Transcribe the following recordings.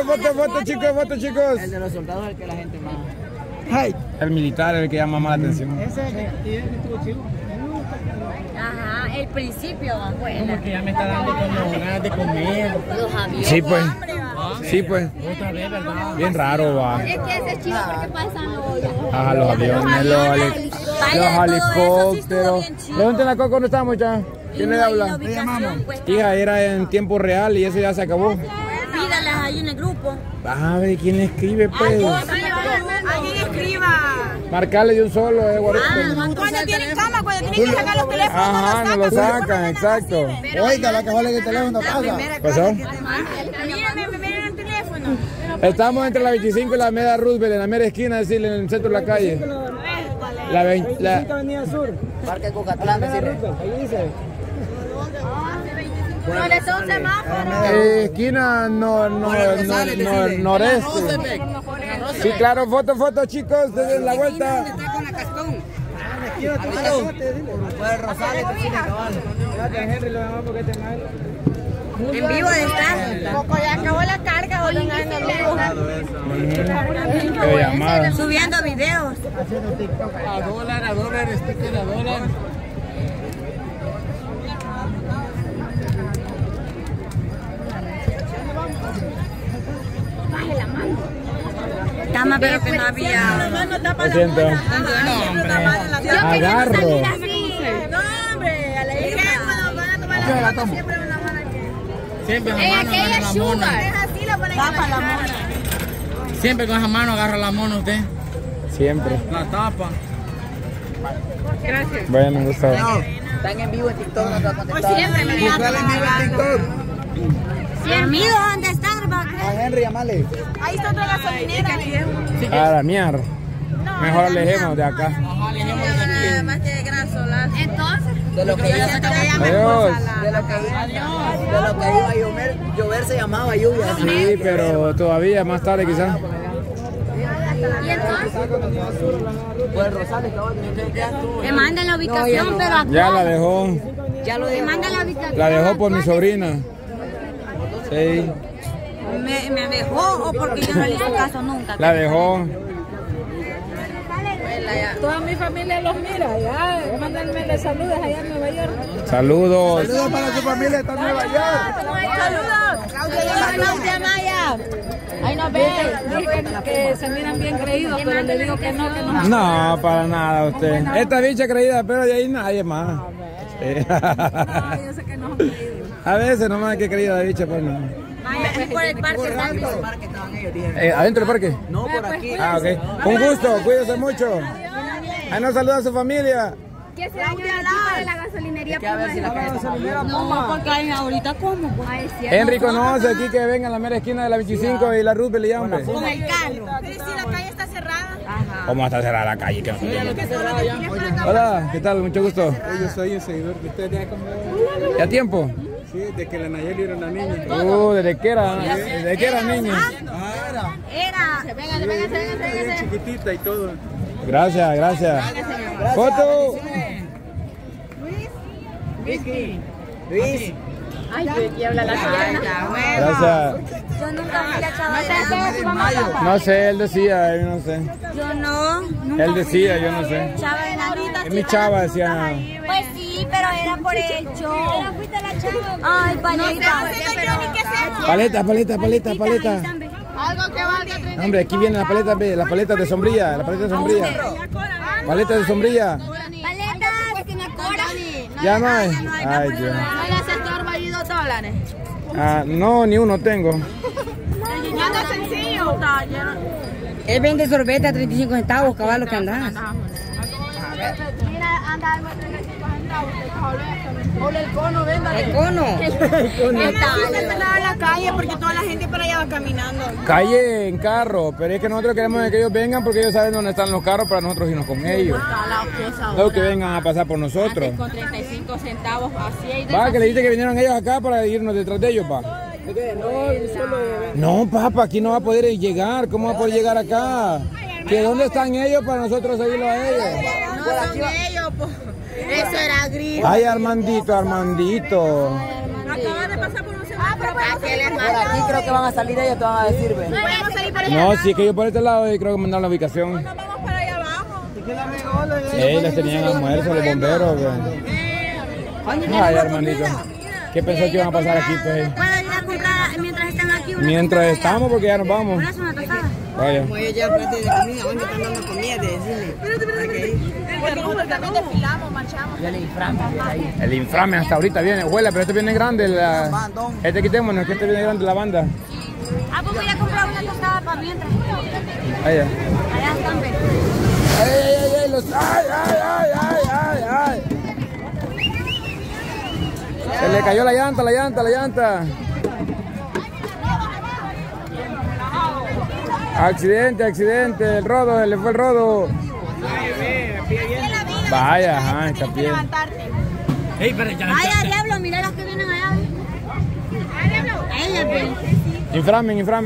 chicos, foto, chicos. El de los soldados es el que la gente más... Ay, el militar es el que llama más la atención. Ese estuvo chivo. Ajá, el principio, abuela. Como que ya me está dando como ganas de comer. Los aviones. Sí, pues. Sí, pues. Otra vez, ¿verdad? Bien raro, va. Es que ese es chido porque pasan los... Ajá, los aviones, los helicópteros. ¿Dónde en la Coco no estamos ya? ¿Quién le habla? Hija, era en tiempo real y eso ya se acabó. Pídalas ahí en el grupo. A ver, ¿quién escribe, pues? Alguien escriba. Marcarle de un solo, guarito. Cuando tienen cama, cuando tienen que sacar los teléfonos. Ajá, no lo sacan, exacto. Oiga, la cajola de teléfono pasa. ¿Pasó? Miren el teléfono. Estamos entre la 25 y la Avenida Roosevelt, en la mera esquina, decirle, en el centro de la calle. La 25 Avenida Sur. Parque Cucatlán, decirle. Ahí dice. ¿Dónde está un semáforo? Esquina noreste. Sí, claro, foto, chicos, desde la vuelta. En vivo está. Poco ya acabó la carga, hoy en Qué llamada. Subiendo videos. A dólar, sticker a dólar. Cama, pero que no había. Lo siento. Agarro. No, hombre, a la hija. Yo la tomo. Siempre con la mano agarra la mona. Tapa la mona. Siempre con esa mano agarra la mona usted. Siempre. La tapa. Gracias. Bueno, Gustavo. Están en vivo en TikTok, no te va a contestar. Siempre me Buscala en vivo en TikTok. Dormido, ¿dónde están? A Henry, llamale. Ahí está otra gasolinera. A la mierda. Mejor alejemos de acá. Nada más que graso. Entonces, De lo que iba a sacar. Adiós. De lo que iba a llover se llamaba lluvia. Sí, pero todavía más tarde quizás. ¿y entonces? Pues Rosales, Me mandan la ubicación, pero actual. Ya la dejó. Me mandan la ubicación. La dejó por mi sobrina. Sí. ¿Me dejó o porque yo no le hice caso nunca? La dejó. Toda mi familia los mira, ya, mándenme saludos allá en Nueva York. Saludos. Saludos para su familia, está en Nueva York. Saludos. Claudia Maya. Ahí nos ven. Dije que se miran bien creídos, pero le digo que no, No, para nada usted. Esta bicha creída, pero de ahí nadie más. Sí. No, yo sé que no son creídos. A veces nomás que creída la bicha, pues no. Es por el parque San ¿Adentro del parque? No, por aquí. Ah, ok. Un gusto, cuídese mucho. Ahí nos saluda a su familia. ¿Qué se dañó aquí para la gasolinería? A ver si la calle No, porque ahí ahorita como. Henry conoce aquí que venga a la mera esquina de la 25 y la Roosevelt y hambre. Con el carro. Pero si la calle está cerrada. ¿Cómo está cerrada la calle? Hola, ¿qué tal? Mucho gusto. Yo soy un seguidor de ustedes. ¿Ya tiempo? Sí, de que la Nayeli era una niña. ¿Desde qué era niña? Era. Véngase. Chiquitita y todo. Gracias. Foto. Luis. Ay, aquí habla la pierna. Gracias. Yo nunca fui la chava. No sé, él decía, yo no sé. Yo no. Él decía, yo no sé. Chava enanita. Es mi chava, decía. Pues sí, pero era por hecho. Fuiste la chava. Ay, paleta. Paleta. Algo que valga. Hombre, aquí vienen las paletas de sombrilla. Paleta de sombrilla. Paletas que me cobran. Ya no hay. Ay, Dios. No le haces $2. Ah, no, ni uno tengo. Nada sencillo. Él vende sorbete a 35 centavos, caballo que andas. Mira, anda algo a 35 centavos. Ponle el cono, véndale. El cono. Está en la calle porque toda la gente para allá va caminando. Calle en carro, pero es que nosotros queremos que ellos vengan porque ellos saben dónde están los carros para nosotros irnos con ellos. No que vengan a pasar por nosotros. Con 35 centavos, así hay de Va, que le dijiste que vinieron ellos acá para irnos detrás de ellos, pa. No, papá, aquí no va a poder llegar. ¿Cómo va a poder llegar acá? ¿Que dónde están ellos para nosotros seguirlos a ellos? No son ellos, po. Eso era gris. Ay, Armandito. Acaba de pasar por un semáforo Por aquí creo que van a salir ellos, te van a decir, ¿ves? No, sí, es que yo por este lado y creo que mandaron la ubicación. Nos vamos para allá abajo. Sí, les tenían almuerzo los bomberos. Ay, hermanito. ¿Qué pensó que iban a pasar aquí, pues? Puedo ir a comprar mientras están aquí. Mientras estamos, porque ya nos vamos. Vaya. Como ellos ya frente de comida, van que están dando comida, de decirle. Porque nosotros también desfilamos, marchamos. El inframe hasta ahorita viene. Huela, pero este viene grande. Este quitémonos, que este viene grande la banda. Ah, pues voy a comprar una tostada para mientras. Allá. Allá están, pero. ¡Ay, los! ¡Ay! Se le cayó la llanta. Accidente, el rodo, se le fue el rodo. Vaya, ajá, está bien. Vaya, diablo, mira las que vienen allá. Ella, pues. Inframen. Uy,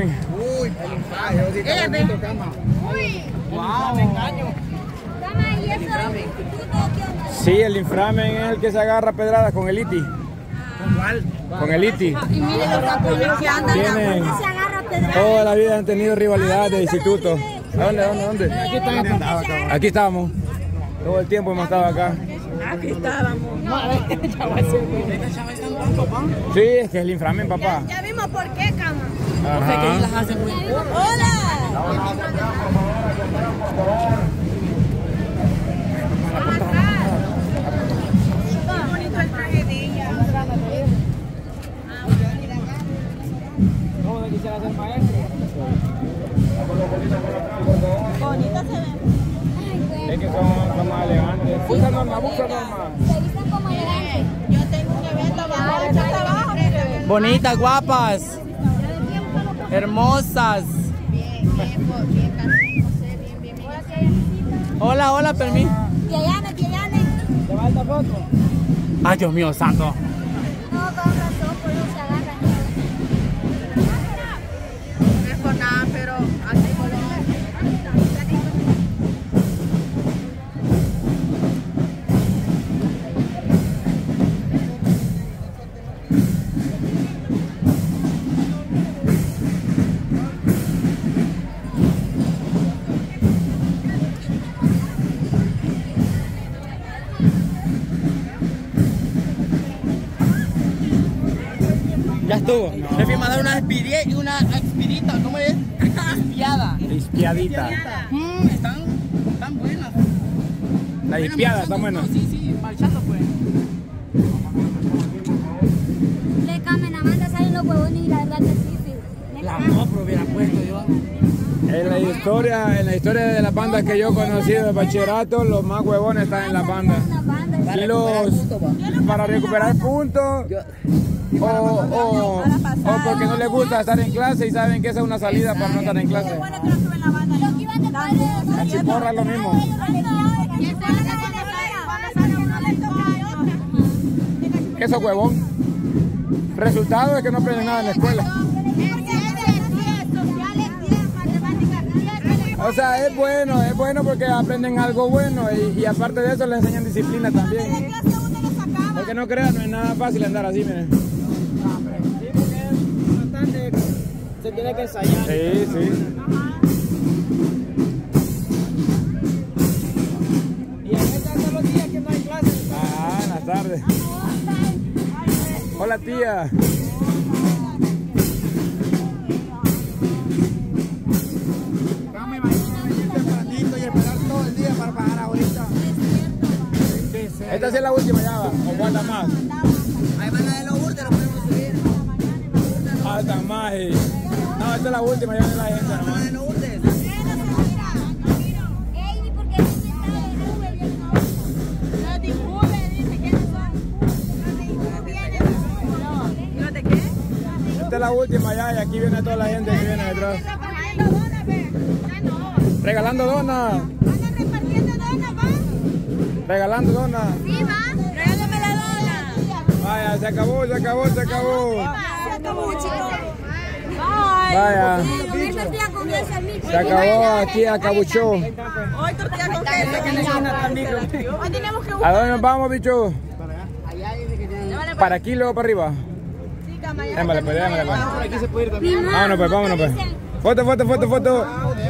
Ella, pues. wow, me engaño. ¿Y eso? Sí, el inframen es el que se agarra pedradas con el ITI. ¿Con cuál? Con el ITI. Y mire los tapones que andan. Tienen, Se agarra pedradas. toda la vida han tenido rivalidad de institutos. ¿Dónde? Aquí estábamos. Todo el tiempo hemos estado acá. Aquí estábamos. Sí, es que es el inframen, papá. Ya vimos por qué, cama. Ajá. ¡Hola! Bonita se ve. Es que son más elegantes. Busca norma. Se dicen como elegantes. Yo tengo un evento abajo. Bonitas, guapas, hermosas. Hola, permiso. Tiayane. ¿Te va esta foto? Ay, Dios mío, santo. No, con razón, por eso se agarran. No es por nada, pero así color. Ya estuvo. Le fui a mandar una expirita, ¿cómo es? Espiada. Espiadita. Están buenas. La espiada está buena. Sí, marchando pues. Le cambian a Amanda, salen los huevones y la verdad que sí. La compro, hubiera puesto yo. En la historia de las bandas que yo he conocido de bachillerato, los más huevones están en las bandas. Y para recuperar puntos, o porque no les gusta estar en clase y saben que esa es una salida para no estar en clase. La chiporra es lo mismo. Eso huevón. Resultado es que no aprenden nada en la escuela. O sea, es bueno porque aprenden algo bueno y aparte de eso les enseñan disciplina también. Porque no crean, no es nada fácil andar así, miren. Se tiene que ensayar. Sí. Y a veces hasta los días que no hay clases. En las tardes. Hola, tía. Esta sí es la última ya, ¿o cuántas más? Ahí van a de los urdes, lo podemos subir. Faltan más y... No, esta es la última, ya viene la gente nomás. De los urdes. Esta es la última ya y aquí viene toda la gente que viene detrás. Regalando donas. Regalando donas. Sí, va. Regálame la dona. Vaya, se acabó. Se acabó, chicos. Vaya. Se acabó aquí, acabuchó. Hoy tortilla con queso. Hoy tenemos que ¿A dónde nos vamos, bicho? Para aquí, luego para arriba. Sí, Démosle pues, démosle pues. Por aquí se puede ir también. Vámonos pues, vámonos pues. Foto, foto, foto, foto.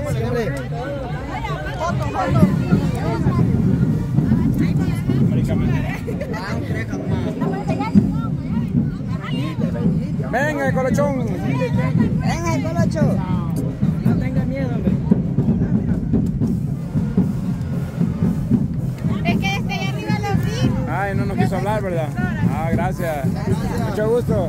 Venga, el colochón. Venga, el colocho. No tenga miedo, hombre. Es que desde allá arriba lo vi. Ay, no nos quiso hablar, ¿verdad? Ah, gracias. Mucho gusto.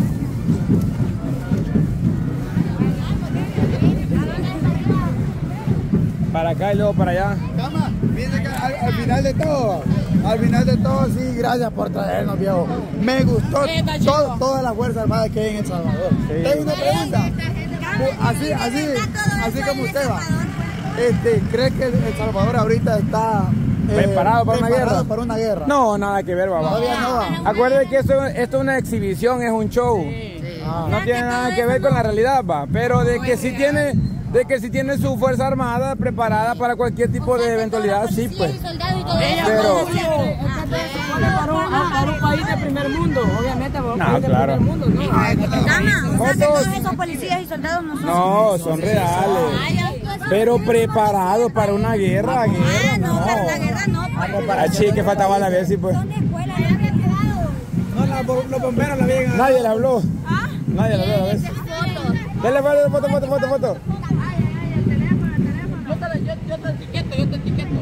Para acá y luego para allá. Cama, viene que al final de todo, sí, gracias por traernos, viejo. Me gustó toda la Fuerza Armada que hay en El Salvador. Sí. Tengo una pregunta. Así como usted va. ¿Cree que El Salvador ahorita está ¿Preparado para una guerra? Para una guerra? No, nada que ver, babá. Todavía no va. Acuérdate que esto es una exhibición, es un show. No tiene nada que ver con la realidad, va. Pero de que sí tiene su Fuerza Armada preparada para cualquier tipo de eventualidad, sí, pues. Pero Para un país de primer mundo, obviamente. Para un no, país de claro. primer mundo, ¿no? Dama, o sea que Fotos. todos esos policías y soldados no son. no, son reales. Pero preparados para una guerra, No, no. para la guerra no. Ah, sí, que faltaba la vez, sí, pues. ¿Dónde escuela? Ya me he quedado. No, los bomberos la vienen. Nadie le habló. Nadie le habló a la vez. Dale, foto. Yo te etiqueto.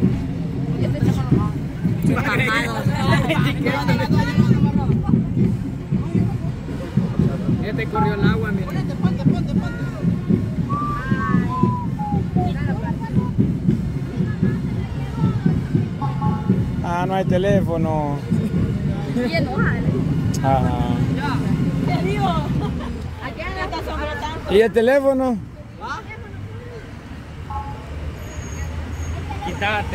Este corrió el agua, mira. Ponte. Ah, no hay teléfono. Ajá. ¿Y el teléfono? Quítate.